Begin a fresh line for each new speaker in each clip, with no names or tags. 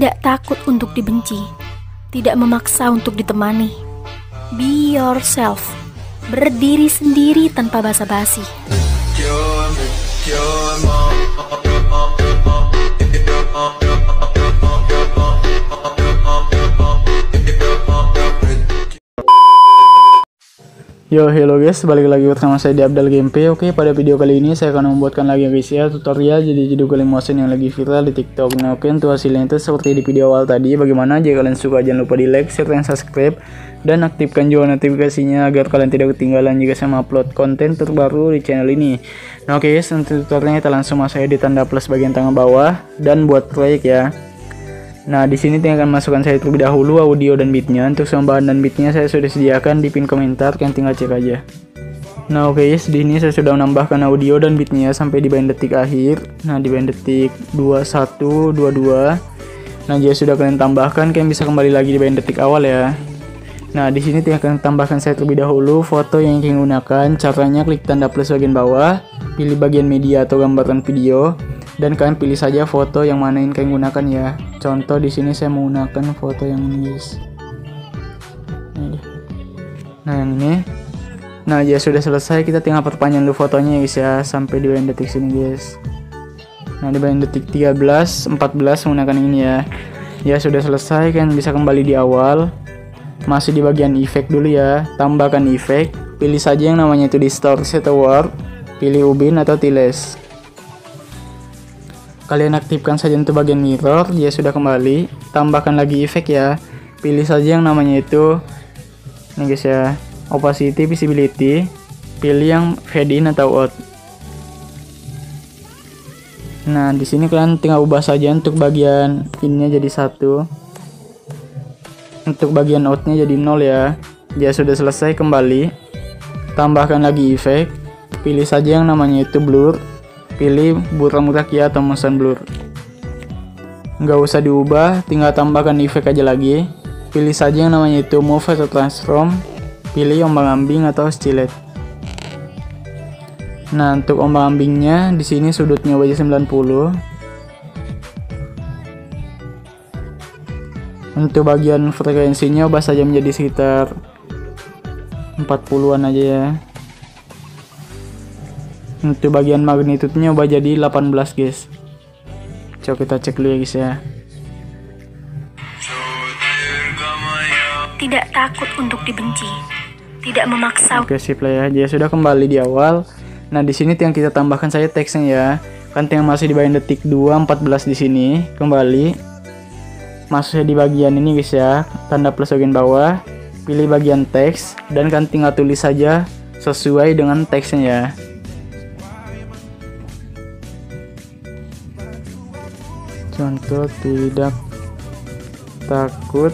Tidak takut untuk dibenci, tidak memaksa untuk ditemani. Be yourself, berdiri sendiri tanpa basa-basi.
Yo, hello guys, balik lagi bersama saya di Abdal Gameplay. Oke, pada video kali ini saya akan membuatkan lagi guys ya tutorial jadi judul motion yang lagi viral di TikTok. Nah, oke, untuk hasilnya itu seperti di video awal tadi. Bagaimana? Jika kalian suka jangan lupa di like, share, dan subscribe, dan aktifkan juga notifikasinya agar kalian tidak ketinggalan jika saya upload konten terbaru di channel ini. Nah, oke guys, untuk tutorialnya kita langsung masuk di tanda plus bagian tengah bawah dan buat proyek ya. Nah, di sini tinggal masukkan saya terlebih dahulu audio dan beatnya. Untuk semua bahan dan beatnya saya sudah sediakan di pin komentar, kalian tinggal cek aja. Nah, oke guys, di sini saya sudah menambahkan audio dan beatnya sampai di bagian detik akhir. Nah, di bagian detik 21, 22. Nah, jika sudah kalian tambahkan, kalian bisa kembali lagi di bagian detik awal ya. Nah, di sini tinggal kalian tambahkan saya terlebih dahulu foto yang ingin gunakan. Caranya klik tanda plus bagian bawah, pilih bagian media atau gambaran video, dan kalian pilih saja foto yang mana yang kalian gunakan ya. Contoh di sini saya menggunakan foto yang ini guys. Nah, yang ini. Nah, ya sudah selesai, kita tinggal perpanjang dulu fotonya ya guys ya sampai di bagian detik sini guys. Nah, di bagian detik 13, 14 menggunakan ini ya. Ya sudah selesai, kalian bisa kembali di awal. Masih di bagian efek dulu ya. Tambahkan efek, pilih saja yang namanya itu distortion atau warp, pilih ubin atau tiles. Kalian aktifkan saja untuk bagian mirror, dia sudah kembali. Tambahkan lagi efek ya. Pilih saja yang namanya itu ini guys ya, opacity, visibility. Pilih yang fade in atau out. Nah, di sini kalian tinggal ubah saja untuk bagian innya jadi 1. Untuk bagian outnya jadi 0 ya. Dia sudah selesai, kembali. Tambahkan lagi efek. Pilih saja yang namanya itu blur. Pilih buram mutak ya atau motion blur. Nggak usah diubah, tinggal tambahkan efek aja lagi. Pilih saja yang namanya itu move atau transform. Pilih ombang-ambing atau oscillate. Nah, untuk ombang-ambingnya di sini sudutnya ubah 90. Untuk bagian frekuensinya ubah saja menjadi sekitar 40-an aja ya. Untuk bagian magnitudenya ubah jadi 18 guys. Coba kita cek dulu ya guys ya.
Tidak takut untuk dibenci, tidak memaksa.
Oke, sip lah ya. Dia sudah kembali di awal. Nah, di sini yang kita tambahkan saja teksnya ya. Kan yang masih di bagian detik 2, 14 di sini. Kembali. Masuknya di bagian ini guys ya. Tanda plus bagian bawah. Pilih bagian teks dan kan tinggal tulis saja sesuai dengan teksnya ya. Contoh, tidak takut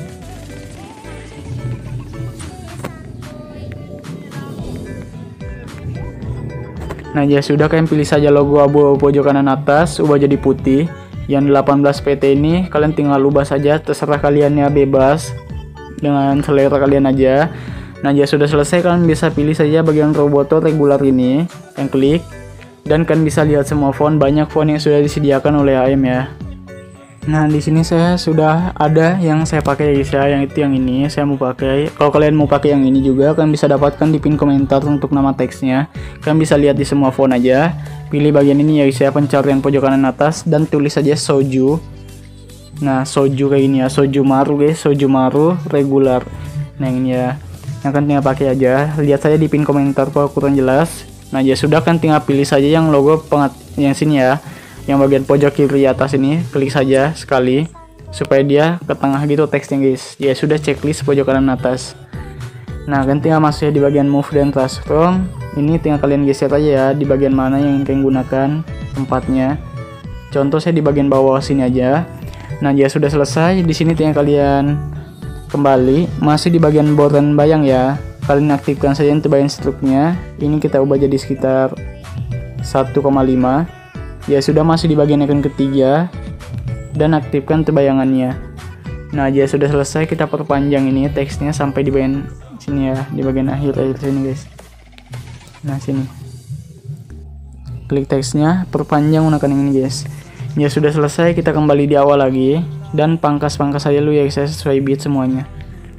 nah ya sudah, kalian pilih saja logo abu-abu pojok kanan atas, ubah jadi putih. Yang 18 PT ini kalian tinggal ubah saja, terserah kalian ya, bebas dengan selera kalian aja. Nah, ya sudah selesai, kalian bisa pilih saja bagian roboto regular ini, yang klik. Dan kalian bisa lihat semua font, banyak font yang sudah disediakan oleh AM ya. Nah, di sini saya sudah ada yang saya pakai guys ya, yang itu yang ini saya mau pakai. Kalau kalian mau pakai yang ini juga, kalian bisa dapatkan di pin komentar untuk nama teksnya. Kalian bisa lihat di semua font aja. Pilih bagian ini ya guys ya, pencarian pojok kanan atas dan tulis saja Soju. Nah, Soju kayak gini ya, Soju Maru guys, Soju Maru regular. Nah, yang ini ya. Yang kan tinggal pakai aja. Lihat saja di pin komentar kalau kurang jelas. Nah, ya sudah, kan tinggal pilih saja yang logo yang sini ya, yang bagian pojok kiri atas ini, klik saja sekali supaya dia ke tengah gitu teksnya guys. Ya sudah, checklist pojok kanan atas. Nah, kan tinggal masuk ya di bagian move dan transform. Ini tinggal kalian geser aja ya di bagian mana yang ingin kalian gunakan tempatnya. Contoh saya di bagian bawah sini aja. Nah, ya sudah selesai. Di sini tinggal kalian kembali, masih di bagian border bayang ya. Kalian aktifkan saja untuk bagian struknya. Ini kita ubah jadi sekitar 1,5. Ya sudah, masih di bagian icon ketiga dan aktifkan untuk bayangannya. Nah, ya sudah selesai, kita perpanjang ini teksnya sampai di bagian sini ya, di bagian akhir sini guys. Nah, sini. Klik teksnya, perpanjang menggunakan ini guys. Ya sudah selesai, kita kembali di awal lagi dan pangkas-pangkas aja lu ya guys, sesuai beat semuanya.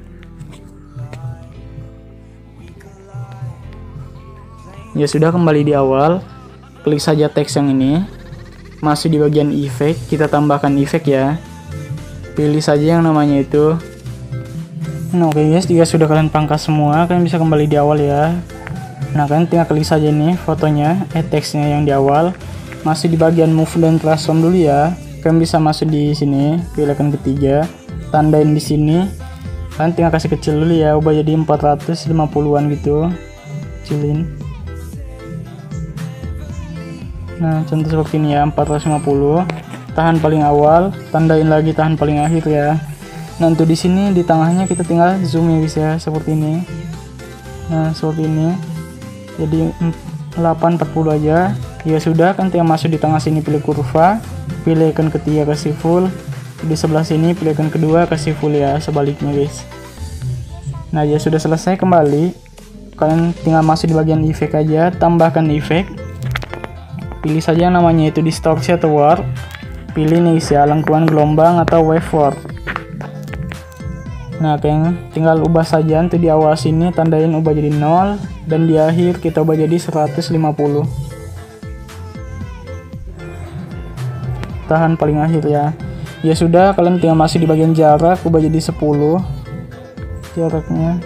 Ya sudah, kembali di awal, klik saja teks yang ini, masih di bagian efek, kita tambahkan efek ya, pilih saja yang namanya itu. Nah oke guys, jika sudah kalian pangkas semua, kalian bisa kembali di awal ya. Nah kalian tinggal klik saja nih fotonya, teksnya yang di awal, masih di bagian move dan transform dulu ya. Kalian bisa masuk di sini, pilih icon ketiga, tandain di sini, kalian tinggal kasih kecil dulu ya, ubah jadi 450-an gitu, kecilin. Nah contoh seperti ini ya, 450, tahan paling awal, tandain lagi tahan paling akhir ya. Nah untuk di sini di tengahnya kita tinggal zoom ya guys ya, seperti ini. Nah seperti ini, jadi 840 aja. Ya sudah, kan tinggal masuk di tengah sini, pilih kurva, pilih icon ketiga kasih full, di sebelah sini pilih icon kedua kasih full ya, sebaliknya guys. Nah ya sudah selesai, kembali kalian tinggal masuk di bagian efek aja, tambahkan efek. Pilih saja yang namanya itu distorsi atau warp. Pilih nih ya, lengkungan gelombang atau waveword. Nah kalian tinggal ubah saja untuk di awal sini, tandain ubah jadi 0, dan di akhir kita ubah jadi 150. Tahan paling akhir ya. Ya sudah, kalian tinggal masih di bagian jarak, ubah jadi 10 jaraknya.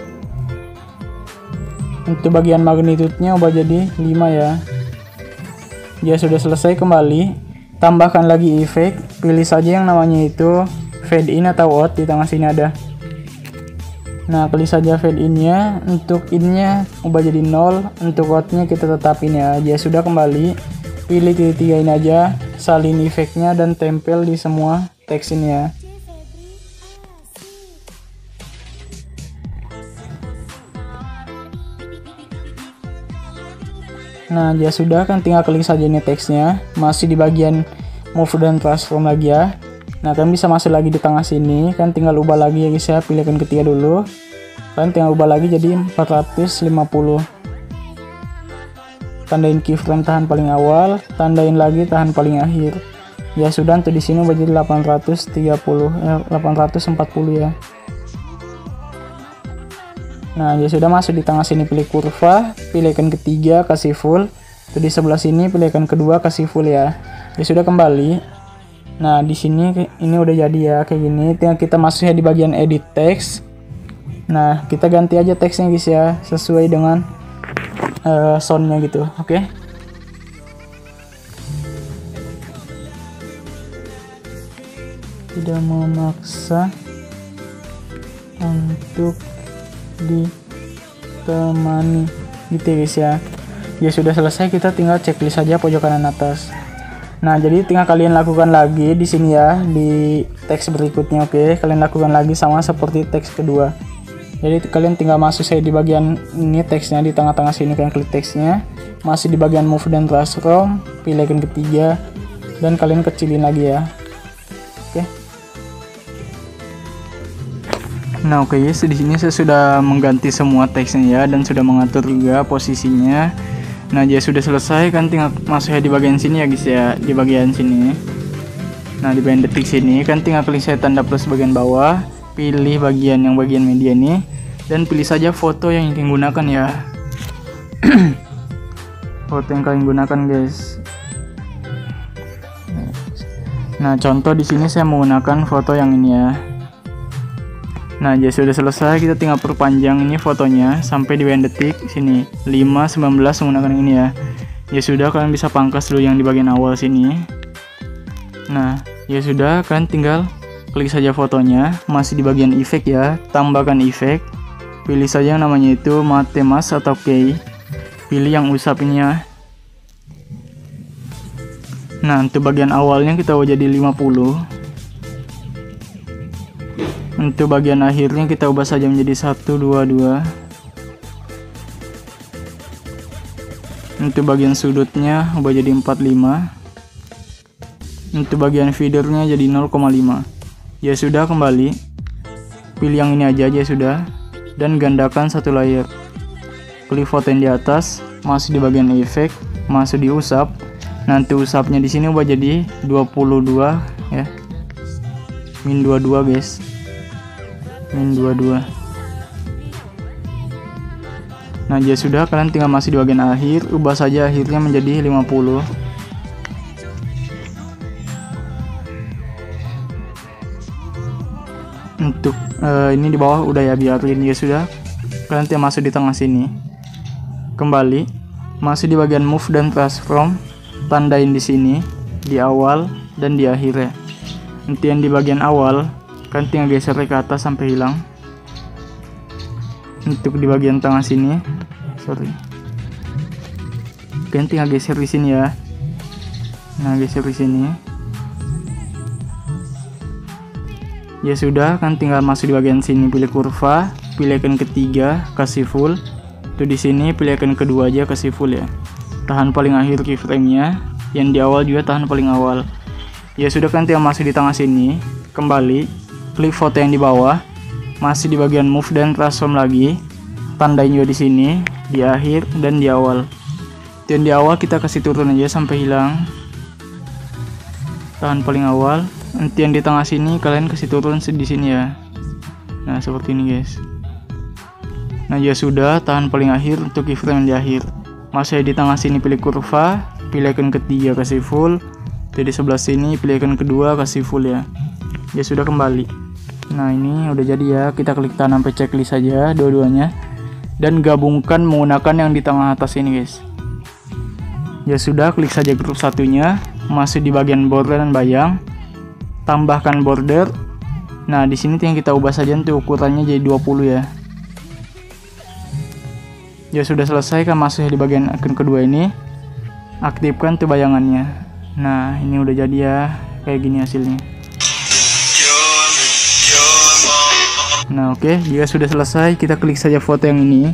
Untuk bagian magnitudenya ubah jadi 5 ya. Ya sudah selesai, kembali tambahkan lagi efek, pilih saja yang namanya itu fade in atau out, di tengah sini ada. Nah klik saja fade in-nya, untuk in-nya ubah jadi 0, untuk out-nya kita tetapin ya. Ya sudah, kembali pilih titik 3 ini aja, salin efeknya dan tempel di semua teks ini ya. Nah ya sudah, kan tinggal klik saja ini teksnya, masih di bagian move dan transform lagi ya. Nah kalian bisa masuk lagi di tengah sini, kan tinggal ubah lagi ya guys ya, pilih icon ketiga dulu, kalian tinggal ubah lagi jadi 450. Tandain keyframe tahan paling awal, tandain lagi tahan paling akhir. Ya sudah, untuk di sini ubah jadi 840 ya. Nah ya sudah, masuk di tengah sini pilih kurva, pilih icon ketiga kasih full, di sebelah sini pilih icon kedua kasih full ya. Ya sudah, kembali. Nah di sini ini udah jadi ya kayak gini, tinggal kita masuknya di bagian edit teks. Nah kita ganti aja teksnya guys ya, sesuai dengan soundnya gitu, oke. Tidak memaksa untuk ditemani gitu ya guys ya. Ya sudah selesai, kita tinggal checklist saja pojok kanan atas. Nah jadi tinggal kalian lakukan lagi di sini ya, di teks berikutnya, oke. Kalian lakukan lagi sama seperti teks kedua. Jadi kalian tinggal masuk saya di bagian ini teksnya, di tengah-tengah sini kalian klik teksnya, masih di bagian move dan transform, pilih icon ketiga dan kalian kecilin lagi ya, oke. Nah oke guys, di sini saya sudah mengganti semua teksnya ya, dan sudah mengatur juga posisinya. Nah ya sudah selesai, kan tinggal masuk di bagian sini ya guys ya, di bagian sini. Nah di bagian detik sini kan tinggal klik saya tanda plus bagian bawah, pilih bagian media nih, dan pilih saja foto yang ingin gunakan ya. Foto yang kalian gunakan guys. Nah contoh di sini saya menggunakan foto yang ini ya. Nah ya sudah selesai, kita tinggal perpanjang ini fotonya sampai di bagian detik sini 5:19 menggunakan ini ya. Ya sudah, kalian bisa pangkas dulu yang di bagian awal sini. Nah ya sudah, kalian tinggal klik saja fotonya, masih di bagian efek ya, tambahkan efek, pilih saja yang namanya itu matte mask atau key, pilih yang usap ini ya. Nah untuk bagian awalnya kita ubah jadi 50, untuk bagian akhirnya kita ubah saja menjadi 122, untuk bagian sudutnya ubah jadi 45, untuk bagian feedernya jadi 0,5. Ya sudah, kembali pilih yang ini aja ya sudah, dan gandakan satu layer. Klik foto yang di atas, masuk di bagian efek, masuk di usap, Nanti usapnya di sini ubah jadi 22 ya. Min 22 guys. Min 22. Nah, jika sudah, kalian tinggal masih di bagian akhir, ubah saja akhirnya menjadi 50. Untuk ini di bawah udah ya, biarin ya sudah. Kalian tinggal masuk di tengah sini. Kembali, masih di bagian move dan transform, tandain di sini, di awal dan di akhir ya. Nanti yang di bagian awal, kalian tinggal geser ke atas sampai hilang. Untuk di bagian tengah sini, kalian tinggal geser di sini ya. Nah, geser di sini. Ya sudah, kan tinggal masuk di bagian sini, pilih kurva, pilih icon ketiga, kasih full. Itu di sini pilih icon kedua aja, kasih full ya. Tahan paling akhir keyframe-nya, yang di awal juga tahan paling awal. Ya sudah, kan tinggal masuk di tengah sini, kembali, klik foto yang di bawah, masih di bagian move dan transform lagi, tandain juga di sini, di akhir dan di awal. Dan di awal kita kasih turun aja sampai hilang. Tahan paling awal. Nanti yang di tengah sini kalian kasih turun di sini ya. Nah, seperti ini guys. Nah, ya sudah, tahan paling akhir untuk keyframe di akhir. Masih di tengah sini pilih kurva, pilih icon ketiga kasih full. Jadi sebelah sini pilih icon kedua kasih full ya. Ya sudah, kembali. Nah, ini udah jadi ya. Kita klik tanam checklist saja dua-duanya dan gabungkan menggunakan yang di tengah atas ini guys. Ya sudah, klik saja grup satunya, masih di bagian border dan bayang. Tambahkan border. Nah, di sini tinggal kita ubah saja untuk ukurannya jadi 20 ya. Ya sudah selesai, kan masih di bagian icon kedua ini. Aktifkan tuh bayangannya. Nah, ini udah jadi ya, kayak gini hasilnya. Nah, oke, jika sudah selesai, kita klik saja foto yang ini.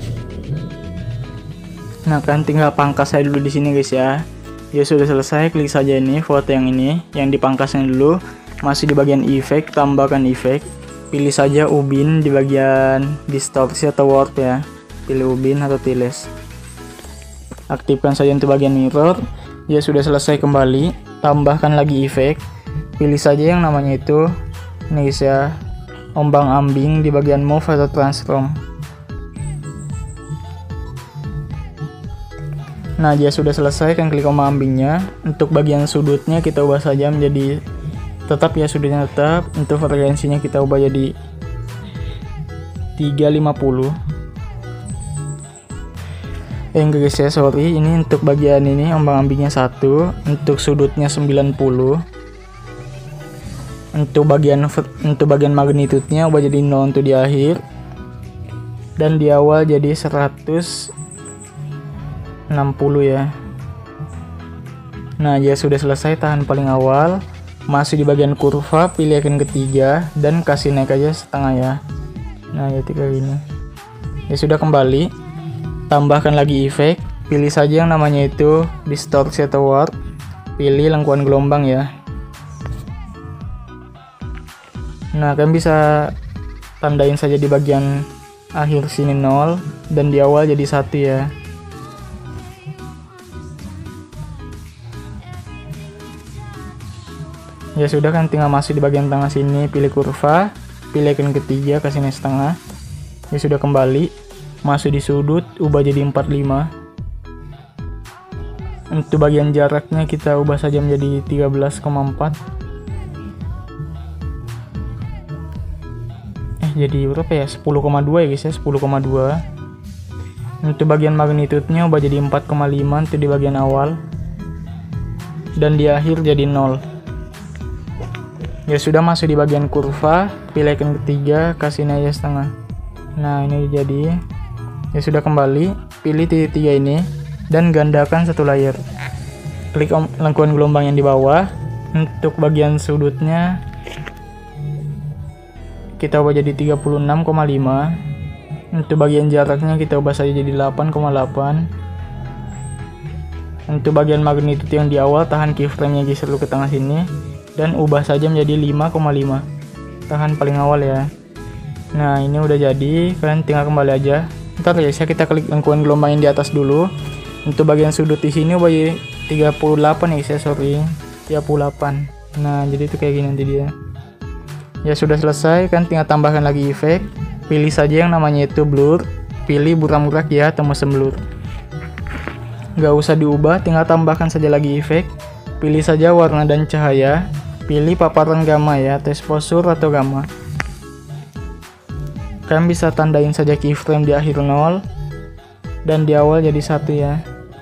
Nah, kan tinggal pangkas saya dulu di sini guys ya. Ya sudah selesai, klik saja ini foto yang ini, yang dipangkasnya dulu. Masih di bagian efek, tambahkan efek. Pilih saja ubin di bagian distorsi atau warp ya. Pilih ubin atau tiles. Aktifkan saja untuk bagian mirror. Ya sudah selesai, kembali. Tambahkan lagi efek. Pilih saja yang namanya itu, ini guys ya, ombang ambing di bagian move atau transform. Nah, jika sudah selesai, kan klik ombang ambingnya. Untuk bagian sudutnya kita ubah saja menjadi tetap ya, sudutnya tetap. Untuk frekuensinya kita ubah jadi 350. Enggak guys ya, sorry, ini untuk bagian ini ombang ambingnya 1, untuk sudutnya 90. Untuk bagian magnitude-nya ubah jadi 0 untuk di akhir. Dan di awal jadi 160 ya. Nah, ya sudah selesai, tahan paling awal. Masih di bagian kurva, pilih icon ketiga dan kasih naik aja setengah ya. Nah, ya kayak gini. Ya sudah, kembali. Tambahkan lagi efek. Pilih saja yang namanya itu distorsi atau warp. Pilih lengkuan gelombang ya. Nah, kalian bisa tandain saja di bagian akhir sini 0 dan di awal jadi 1 ya. Ya sudah, kan tinggal masuk di bagian tengah sini, pilih kurva, pilih icon ketiga, kasih naik setengah. Ya sudah, kembali. Masuk di sudut, ubah jadi 45. Untuk bagian jaraknya kita ubah saja menjadi 13,4. Jadi berapa ya? 10,2 ya guys ya, 10,2. Untuk bagian magnitude-nya ubah jadi 4,5 untuk di bagian awal. Dan di akhir jadi 0. Ya sudah, masuk di bagian kurva, pilih icon ketiga, kasih naik setengah. Nah, ini jadi. Ya sudah, kembali, pilih titik 3 ini dan gandakan satu layer. Klik lengkuan gelombang yang di bawah. Untuk bagian sudutnya kita ubah jadi 36,5. Untuk bagian jaraknya kita ubah saja jadi 8,8. Untuk bagian magnitude yang di awal, tahan keyframe-nya geser dulu ke tengah sini dan ubah saja menjadi 5,5. Tahan paling awal ya. Nah, ini udah jadi, kalian tinggal kembali aja. Ntar ya, kita klik lengkuan gelombang yang di atas dulu. Untuk bagian sudut di sini ubah 38 ya guys ya, sorry 38. Nah jadi itu kayak gini nanti dia. Ya sudah selesai kan, tinggal tambahkan lagi efek. Pilih saja yang namanya itu blur, pilih buram murak ya atau motion blur. Gak usah diubah, tinggal tambahkan saja lagi efek. Pilih saja warna dan cahaya, pilih paparan gamma ya, atau exposure atau gamma. Kalian bisa tandain saja keyframe di akhir 0 dan di awal jadi 1 ya.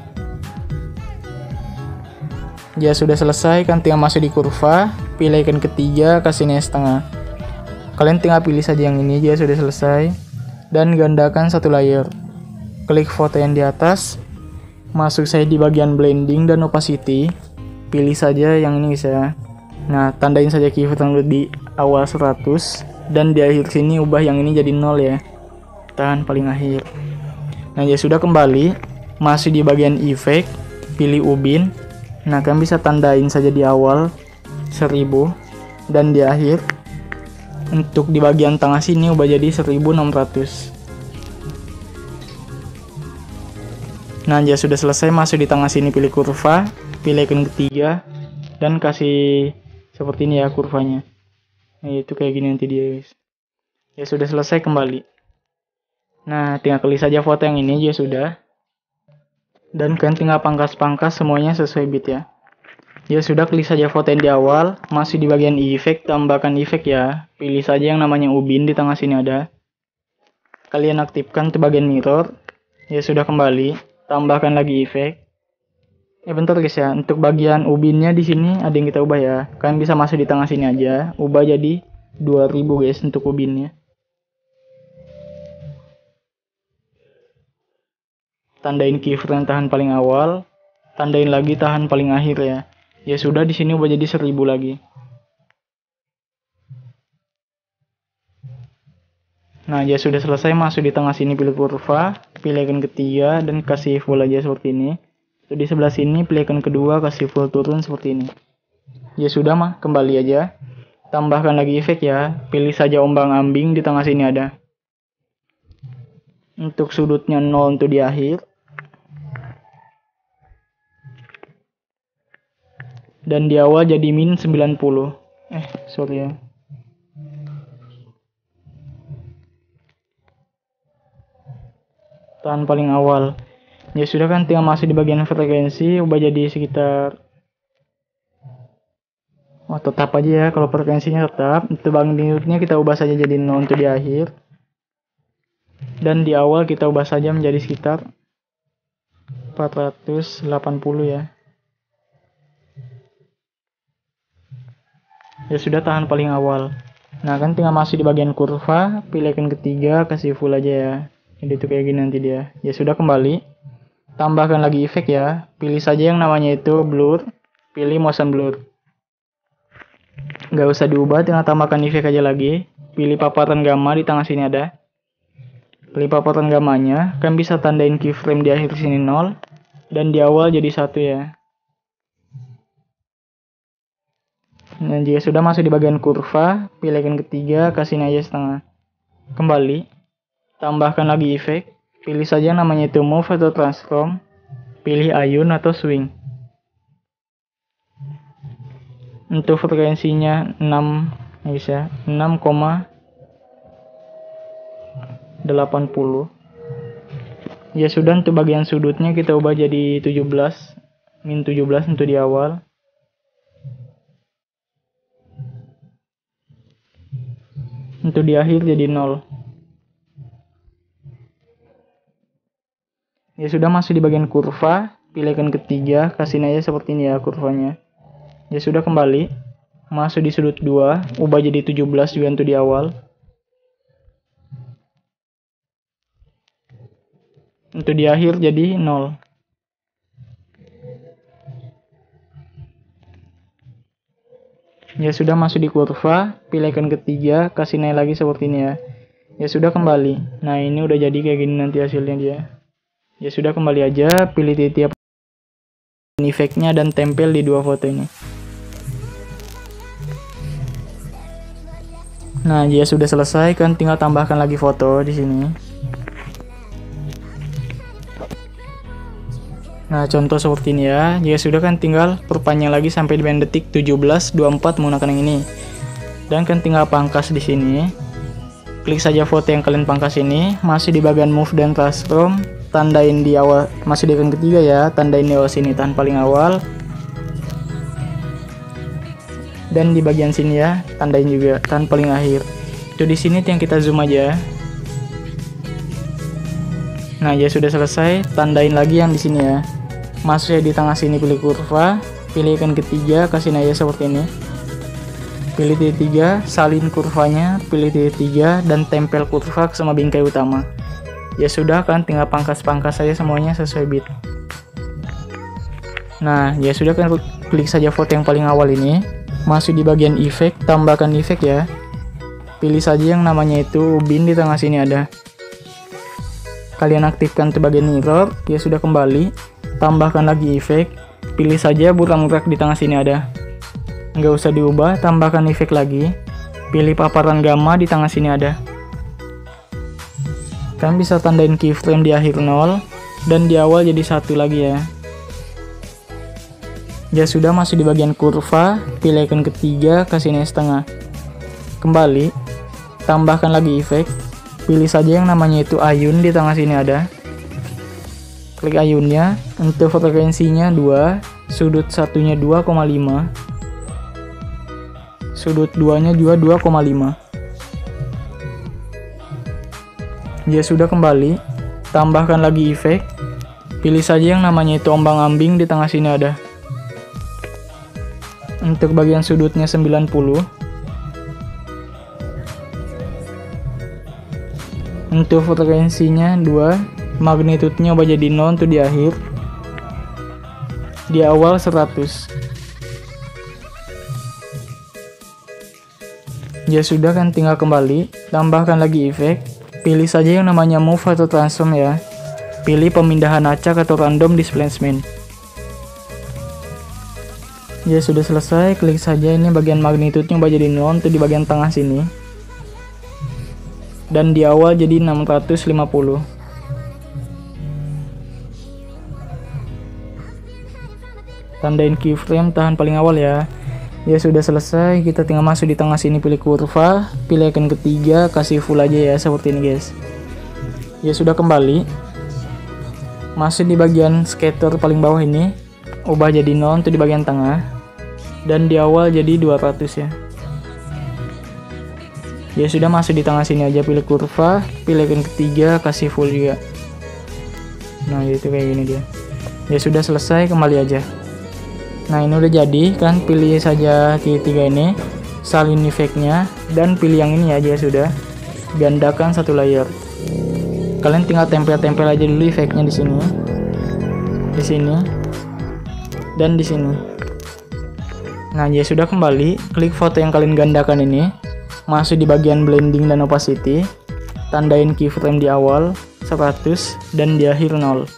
Ya sudah selesai kan, tinggal masuk di kurva, pilih icon ketiga, kasih nilai setengah. Kalian tinggal pilih saja yang ini, ya sudah selesai. Dan gandakan satu layer. Klik foto yang di atas, masuk saya di bagian blending dan opacity, pilih saja yang ini bisa. Nah, tandain saja keyframe di awal 100 dan di akhir sini ubah yang ini jadi 0 ya. Tahan paling akhir. Nah, ya sudah kembali, masuk di bagian efek, pilih ubin. Nah, kalian bisa tandain saja di awal 1000 dan di akhir. Untuk di bagian tengah sini ubah jadi 1600. Nah, ya sudah selesai, masuk di tengah sini pilih kurva, pilih icon ketiga dan kasih seperti ini ya kurvanya. Nah, itu kayak gini nanti dia guys. Ya sudah selesai, kembali. Nah, tinggal klik saja foto yang ini, ya sudah. Dan kalian tinggal pangkas-pangkas semuanya sesuai bit ya. Ya sudah, klik saja foto yang di awal, masih di bagian efek, tambahkan efek ya. Pilih saja yang namanya ubin, di tengah sini ada. Kalian aktifkan ke bagian mirror. Ya sudah, kembali, tambahkan lagi efek. Ya bentar guys ya, untuk bagian ubinnya di sini ada yang kita ubah ya. Kalian bisa masuk di tengah sini aja, ubah jadi 2000 guys untuk ubinnya. Tandain keyframe tahan paling awal, tandain lagi tahan paling akhir ya. Ya sudah, di sini ubah jadi 1000 lagi. Nah, ya sudah selesai, masuk di tengah sini pilih kurva, pilih icon ketiga dan kasih full aja seperti ini. Di sebelah sini pilih icon kedua, kasih full turun seperti ini. Ya sudah mah, kembali aja. Tambahkan lagi efek ya, pilih saja ombang-ambing, di tengah sini ada. Untuk sudutnya 0 untuk di akhir. Dan di awal jadi min 90. Sorry ya. Tahan paling awal. Ya sudah kan, tinggal masuk di bagian frekuensi, ubah jadi sekitar. Oh, tetap aja ya, kalau frekuensinya tetap. Untuk magnitude-nya kita ubah saja jadi 0 untuk di akhir. Dan di awal kita ubah saja menjadi sekitar 480 ya. Ya sudah, tahan paling awal. Nah, kan tinggal masuk di bagian kurva, pilih icon ketiga, kasih full aja ya. Jadi itu kayak gini nanti dia. Ya sudah, kembali. Tambahkan lagi efek ya. Pilih saja yang namanya itu blur, pilih motion blur. Gak usah diubah, tinggal tambahkan efek aja lagi. Pilih paparan gamma, di tengah sini ada. Pilih paparan gammanya, kan bisa tandain keyframe di akhir sini 0 dan di awal jadi 1 ya. Nah, jika sudah masuk di bagian kurva, pilih icon ketiga, kasih aja setengah. Kembali, tambahkan lagi efek, pilih saja namanya itu move atau transform, pilih ayun atau swing. Untuk frekuensinya 6 bisa 6,80. Ya sudah, untuk bagian sudutnya kita ubah jadi 17, min 17 untuk di awal. Untuk di akhir jadi 0. Ya sudah, masuk di bagian kurva, pilih icon ketiga, kasih aja seperti ini ya kurvanya. Ya sudah, kembali, masuk di sudut 2, ubah jadi 17 juga untuk di awal. Untuk di akhir jadi 0. Ya sudah, masuk di kurva, pilih icon ketiga, kasih naik lagi seperti ini ya. Ya sudah, kembali. Nah, ini udah jadi kayak gini nanti hasilnya dia. Ya sudah, kembali aja, pilih tiap efeknya dan tempel di dua foto ini. Nah, ya sudah selesai kan, tinggal tambahkan lagi foto di sini. Nah, contoh seperti ini ya. Jika sudah kan tinggal perpanjang lagi sampai di detik 17.24 menggunakan yang ini. Dan kan tinggal pangkas di sini. Klik saja foto yang kalian pangkas ini, masih di bagian move dan transform, tandain di awal, masih di ring ketiga ya, tandain di awal sini tahan paling awal. Dan di bagian sini ya, tandain juga tahan paling akhir. Itu di sini yang kita zoom aja. Nah, ya sudah selesai, tandain lagi yang di sini ya. Masuk ya di tengah sini, pilih kurva, pilih icon ketiga, kasih aja seperti ini. Pilih titik 3, salin kurvanya, pilih titik 3 dan tempel kurva sama bingkai utama. Ya sudah, kan tinggal pangkas-pangkas saja semuanya sesuai bit. Nah, ya sudah, kan klik saja foto yang paling awal ini. Masuk di bagian efek, tambahkan efek ya. Pilih saja yang namanya itu ubin, di tengah sini ada. Kalian aktifkan ke bagian mirror, ya sudah kembali. Tambahkan lagi efek, pilih saja burak-burak di tengah sini ada. Nggak usah diubah, tambahkan efek lagi. Pilih paparan gamma di tengah sini ada. Kalian bisa tandain keyframe di akhir 0 dan di awal jadi 1 lagi ya. Ya sudah, masuk di bagian kurva, pilih icon ketiga, kasih ini setengah. Kembali, tambahkan lagi efek, pilih saja yang namanya itu ayun, di tengah sini ada. Klik ayunnya, untuk frekuensinya 2, sudut satunya 2,5, sudut 2 nya juga 2,5. Ya sudah, kembali, tambahkan lagi efek, pilih saja yang namanya itu ombang-ambing, di tengah sini ada. Untuk bagian sudutnya 90. Untuk frekuensinya 2, magnitudenya ubah jadi 0 tuh di akhir. Di awal 100. Ya sudah, kan tinggal kembali, tambahkan lagi efek, pilih saja yang namanya move atau transform ya. Pilih pemindahan acak atau random displacement. Ya sudah selesai, klik saja ini bagian magnitudenya ubah jadi 0 tuh di bagian tengah sini. Dan di awal jadi 650. Tandain keyframe tahan paling awal ya. Ya sudah selesai, kita tinggal masuk di tengah sini, pilih kurva, pilih icon ketiga, kasih full aja ya seperti ini guys. Ya sudah, kembali, masuk di bagian scatter paling bawah ini, ubah jadi 0 tuh di bagian tengah. Dan di awal jadi 200 ya. Ya sudah, masuk di tengah sini aja, pilih kurva, pilih icon ketiga, kasih full juga. Nah itu kayak gini dia. Ya sudah selesai, kembali aja. Nah ini udah jadi kan, pilih saja titik 3 ini, salin efeknya, dan pilih yang ini aja. Sudah, gandakan satu layer. Kalian tinggal tempel-tempel aja dulu efeknya di sini, dan di sini. Nah ya sudah, kembali, klik foto yang kalian gandakan ini, masuk di bagian blending dan opacity, tandain keyframe di awal 100 dan di akhir 0.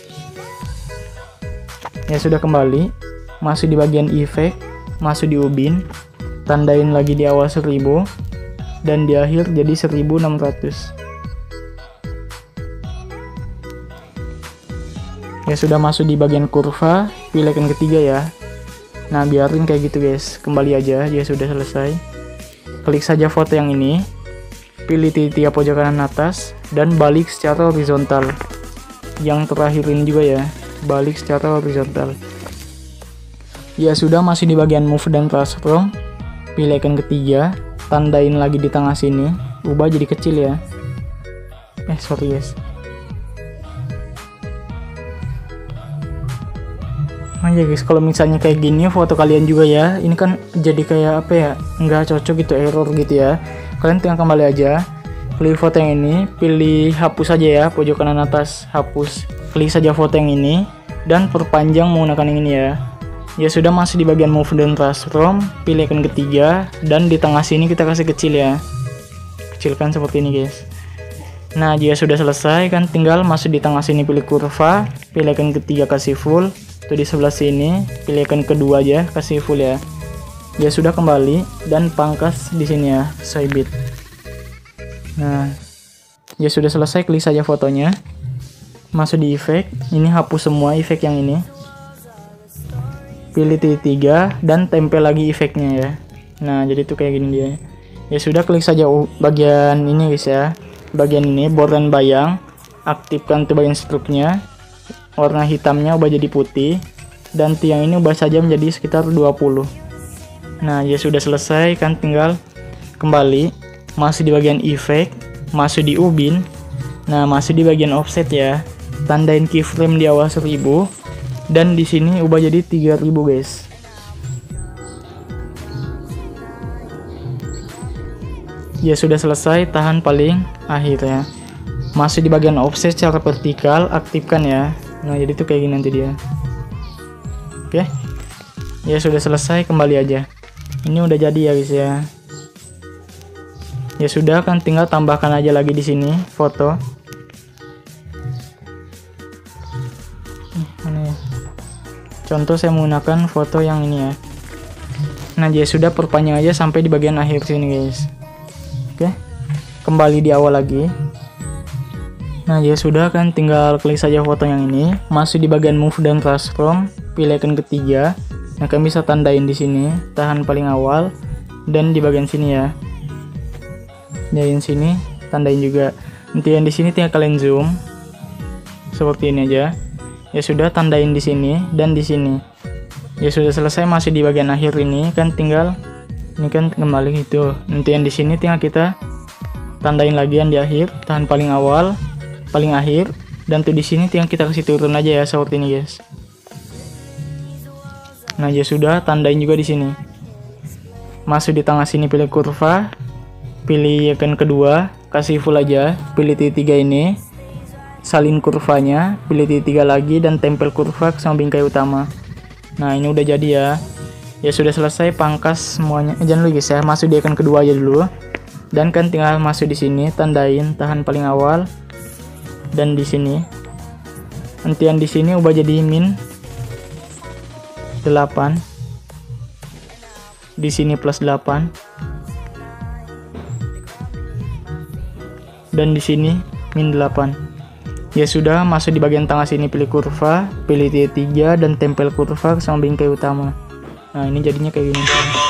Ya sudah, kembali, masuk di bagian efek, masuk di ubin, tandain lagi di awal 1000 dan di akhir jadi 1600. Ya sudah, masuk di bagian kurva, pilih icon ketiga ya. Nah biarin kayak gitu guys, kembali aja. Dia sudah selesai, klik saja foto yang ini, pilih titik 3 pojok kanan atas dan balik secara horizontal. Yang terakhir ini juga ya, balik secara horizontal. Ya sudah, masih di bagian move dan transform, pilih icon ketiga, tandain lagi di tengah sini, ubah jadi kecil ya. Sorry guys. Nah ya guys, kalau misalnya kayak gini foto kalian juga ya, ini kan jadi kayak apa ya, nggak cocok gitu, error gitu ya. Kalian tinggal kembali aja, klik foto yang ini, pilih hapus aja ya, pojok kanan atas, hapus. Klik saja foto yang ini, dan perpanjang menggunakan yang ini ya. Ya sudah, masih di bagian move dan transform, pilih icon ketiga, dan di tengah sini kita kasih kecil ya. Kecilkan seperti ini guys. Nah jika sudah selesai kan, tinggal masuk di tengah sini, pilih kurva, pilih icon ketiga, kasih full. Tuh di sebelah sini, pilih icon kedua aja, kasih full ya. Ya sudah, kembali, dan pangkas di sini ya, sesuai bit. Nah, ya sudah selesai, klik saja fotonya. masuk di efek, ini hapus semua efek yang ini, pilih titik 3 dan tempel lagi efeknya ya. Nah jadi tuh kayak gini dia. Ya sudah, klik saja bagian ini guys ya, bagian ini border bayang, aktifkan tuh bagian struknya, warna hitamnya ubah jadi putih, dan tiang ini ubah saja menjadi sekitar 20. Nah ya sudah selesai kan, tinggal kembali masuk di bagian efek, masuk di ubin. Nah masuk di bagian offset ya, tandain keyframe di awal 1000 dan di sini ubah jadi 3000 guys. Ya sudah selesai, tahan paling akhir ya. Masuk di bagian offset secara vertikal, aktifkan ya. Nah jadi tuh kayak gini nanti dia. Oke. Ya sudah selesai, kembali aja. Ini udah jadi ya guys ya. Ya sudah kan, tinggal tambahkan aja lagi di sini foto. Mana ya? Contoh saya menggunakan foto yang ini ya. Nah ya sudah, perpanjang aja sampai di bagian akhir sini guys. Oke. Kembali di awal lagi. Nah ya sudah kan, tinggal klik saja foto yang ini, masuk di bagian move dan transform, pilih icon ketiga. Nah kalian bisa tandain di sini, tahan paling awal dan di bagian sini ya. Di sini tandain juga. Nanti yang di sini tinggal kalian zoom seperti ini aja. Ya sudah, tandain di sini dan di sini. Ya sudah selesai, masih di bagian akhir ini kan, tinggal ini kan kembali gitu. Nanti yang di sini tinggal kita tandain lagi yang di akhir, tahan paling awal, paling akhir, dan tuh di sini tinggal kita kasih turun aja ya seperti ini guys. Nah ya sudah, tandain juga di sini. Masuk di tengah sini, pilih kurva, pilih icon kedua, kasih full aja, pilih titik 3 ini, salin kurvanya, pilih titik 3 lagi dan tempel kurva ke samping bingkai utama. Nah ini udah jadi ya. Ya sudah selesai, pangkas semuanya. Jangan lupa guys ya, masuk di icon kedua aja dulu. Dan kan tinggal masuk di sini, tandain tahan paling awal dan di sini. Nanti yang di sini ubah jadi min 8. Di sini plus 8. Dan di sini min 8. Ya sudah, masuk di bagian tengah sini, pilih kurva, pilih titik 3 dan tempel kurva sama bingkai utama. Nah, ini jadinya kayak gini.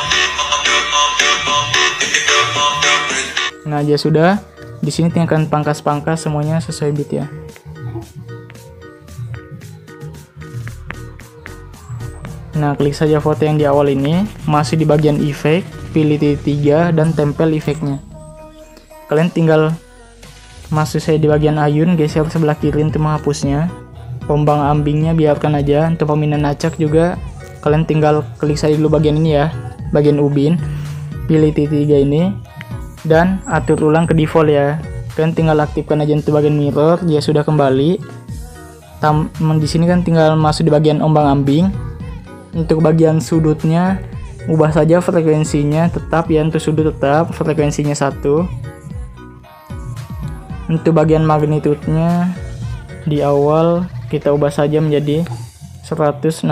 Nah, ya sudah. Di sini tinggal pangkas-pangkas semuanya sesuai bit ya. Nah, klik saja foto yang di awal ini, masih di bagian efek, pilih titik 3 dan tempel efeknya. Kalian tinggal masuk saya di bagian ayun, geser sebelah kiri untuk menghapusnya. Ombang ambingnya biarkan aja. Untuk pemindahan acak juga kalian tinggal klik saja dulu bagian ini ya, bagian ubin, pilih titik 3 ini dan atur ulang ke default ya. Kalian tinggal aktifkan aja untuk bagian mirror. Ya sudah, kembali. Di sini kan tinggal masuk di bagian ombang ambing. Untuk bagian sudutnya ubah saja frekuensinya tetap ya, untuk sudut tetap frekuensinya 1. Untuk bagian magnitudenya di awal kita ubah saja menjadi 160.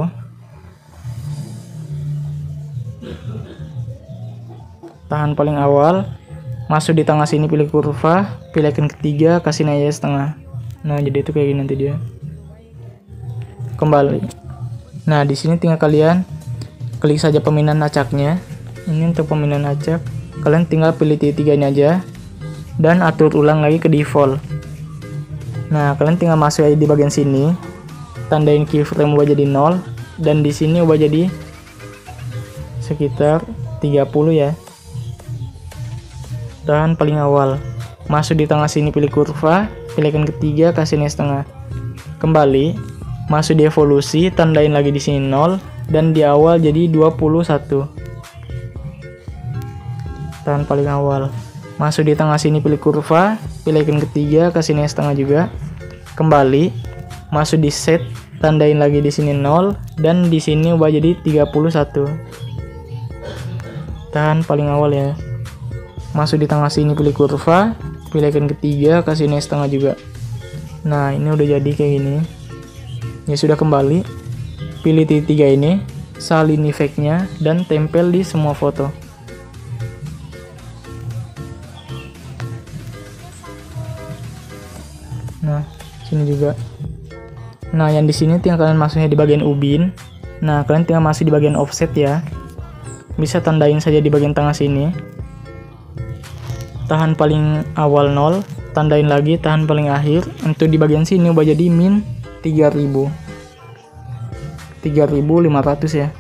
Tahan paling awal, masuk di tengah sini, pilih kurva, pilih icon ketiga, kasih naya setengah. Nah jadi itu kayak gini nanti dia. Kembali. Nah di sini tinggal kalian klik saja pemindahan acaknya. Ini untuk pemindahan acak, kalian tinggal pilih titik 3 ini aja dan atur ulang lagi ke default. Nah kalian tinggal masuk aja di bagian sini, tandain keyframe ubah jadi 0 dan di sini ubah jadi sekitar 30 ya. Tahan paling awal, masuk di tengah sini, pilih kurva, pilih icon ketiga, kasih nilai setengah. Kembali, masuk di evolusi, tandain lagi di sini 0 dan di awal jadi 21. Tahan paling awal, masuk di tengah sini, pilih kurva, pilih icon ketiga, kasih nilai setengah juga. Kembali, masuk di set, tandain lagi di sini 0 dan di sini ubah jadi 31. Tahan paling awal ya. Masuk di tengah sini, pilih kurva, pilih icon ketiga, kasih nilai setengah juga. Nah ini udah jadi kayak gini. Ya sudah, kembali, pilih titik 3 ini, salin efeknya dan tempel di semua foto. Nah Sini juga. Nah, yang di sini tinggal kalian masuknya di bagian ubin. Nah, kalian tinggal masuk di bagian offset ya. Bisa tandain saja di bagian tengah sini. Tahan paling awal 0, tandain lagi tahan paling akhir. Untuk di bagian sini ubah jadi min 3000. 3500 ya.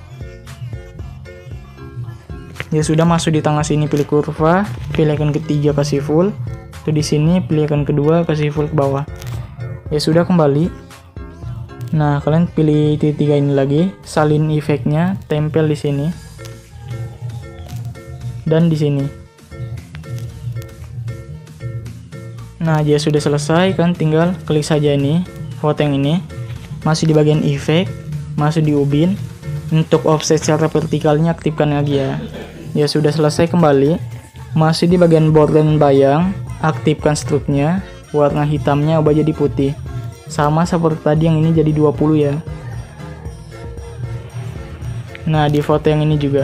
Ya sudah, masuk di tengah sini pilih kurva, pilih icon ketiga kasih full. Tuh di sini pilih icon kedua kasih full ke bawah. Ya sudah, kembali. Nah, kalian pilih titik 3 ini lagi, salin efeknya, tempel di sini. Dan di sini. Nah, jika sudah selesai, kalian tinggal klik saja ini, foto yang ini. Masih di bagian efek, masuk di ubin. Untuk offset secara vertikalnya aktifkan lagi ya. Ya sudah selesai, kembali. Masih di bagian border dan bayang, aktifkan struknya. Warna hitamnya ubah jadi putih. Sama seperti tadi, yang ini jadi 20 ya. Nah, di foto yang ini juga.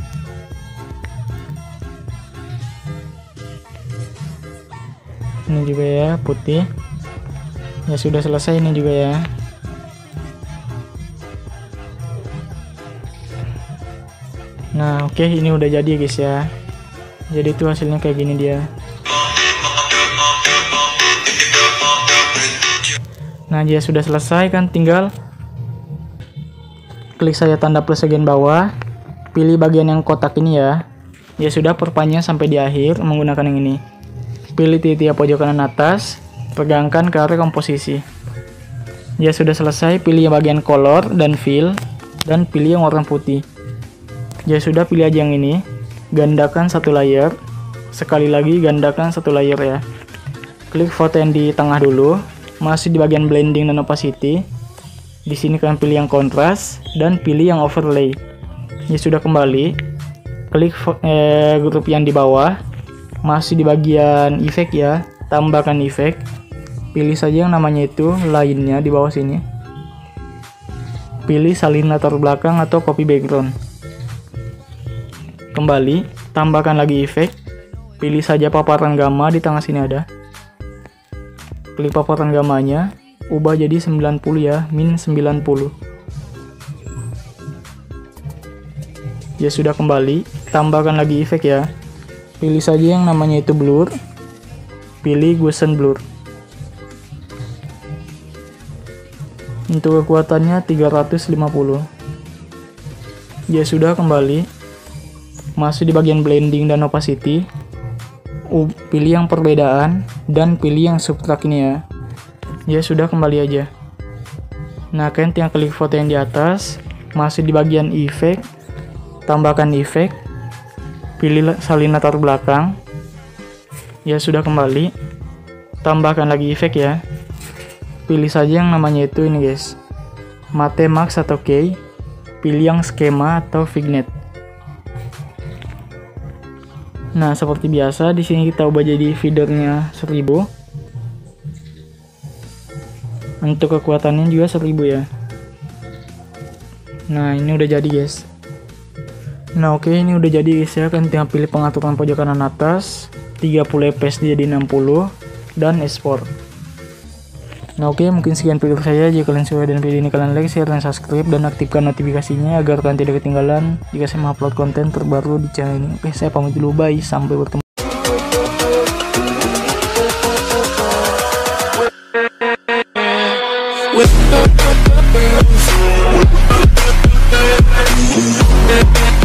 Ini juga ya, putih. Ya sudah selesai ini juga ya. Nah, oke, ini udah jadi guys ya. Jadi itu hasilnya kayak gini dia. Nah, jika sudah selesai, kan tinggal klik saja tanda plus bagian bawah, pilih bagian yang kotak ini ya. Ya sudah, perpanjang sampai di akhir menggunakan yang ini. Pilih titik pojok kanan atas, pegangkan ke arah komposisi. Ya sudah selesai, pilih bagian color dan fill, dan pilih yang warna putih. Ya sudah, pilih aja yang ini, gandakan satu layer, sekali lagi gandakan satu layer ya. Klik foto yang di tengah dulu. Masih di bagian blending dan opacity. Di sini kalian pilih yang kontras dan pilih yang overlay. Ya sudah, kembali. Klik grup yang di bawah. Masih di bagian efek ya. Tambahkan efek. Pilih saja yang namanya itu lainnya di bawah sini. Pilih salin latar belakang atau copy background. Kembali. Tambahkan lagi efek. Pilih saja paparan gamma di tengah sini ada. Klik paparan gamanya, ubah jadi 90 ya, min 90. Ya sudah, kembali, tambahkan lagi efek ya. Pilih saja yang namanya itu blur. Pilih Gaussian blur. Untuk kekuatannya 350. Ya sudah, kembali. Masuk di bagian blending dan opacity. Pilih yang perbedaan dan pilih yang subtract ini ya. Ya sudah, kembali aja. Nah, kalian tinggal klik foto yang di atas, masih di bagian efek, tambahkan efek, pilih salin latar belakang. Ya sudah, kembali, tambahkan lagi efek ya. Pilih saja yang namanya itu ini guys, Matte Max atau K. Pilih yang skema atau vignette. Nah, seperti biasa di sini kita ubah jadi feedernya 1000. Untuk kekuatannya juga 1000 ya. Nah, ini udah jadi guys. Nah, oke, ini udah jadi guys ya. Kan tinggal pilih pengaturan pojok kanan atas, 30 fps jadi 60 dan export. Nah, oke, mungkin sekian video saya. Jika kalian suka dengan video ini, kalian like, share, dan subscribe, dan aktifkan notifikasinya agar kalian tidak ketinggalan jika saya mengupload konten terbaru di channel ini. Oke, saya pamit dulu, bye, sampai bertemu.